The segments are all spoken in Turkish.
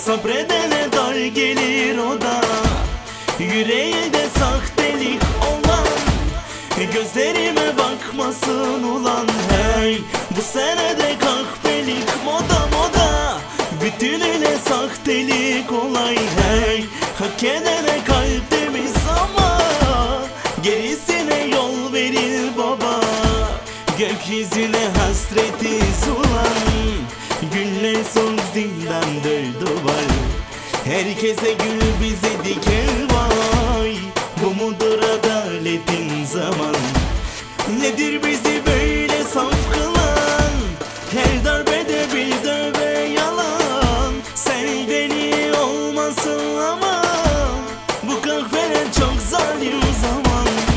Sabredene dar gelir o da, yüreğe de sahtelik olan. Gözlerime bakmasın ulan hey, bu senede kahpelik moda moda. Bütününe sahtelik olay hey, hak edene kalp temiz ama gerisine yol verir baba. Gökyüzüne hasretiz ulan, günler son zindandır duvar. Herkese gül bize diker vay, bu mudur adaletin zaman? Nedir bizi böyle saf kılan, her darbede bir dövbe yalan. Sen deli olmasın ama bu kahveler çok zalim zaman.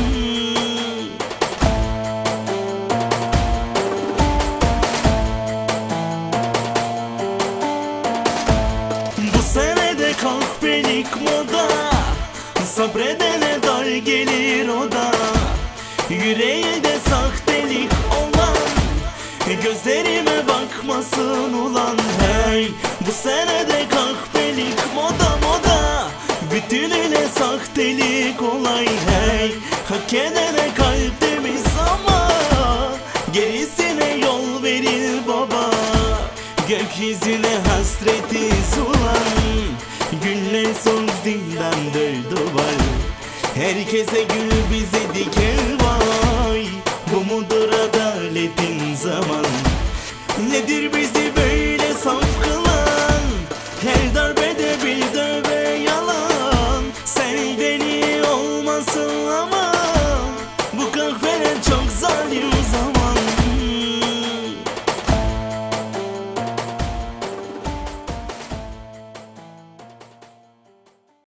Bu senede kahpelik moda, sabredene dar gelir o da, yüreğe de sahtelik olan. Gözlerime bakmasın ulan hey, bu senede kahpelik moda moda. Bütününe sahtelik olay hey, hak edene kalp temiz ama gerisine yol verir baba. Gökyüzüne hasretiz ulan, günler son zindandır duvar. Herkese gül bize diker vay, bu mudur adaletin zaman? Nedir bizi böyle saf kılan, her darbede bir dövbe yalan. Sen deli olmasın ama bu kahveler çok zalim zaman.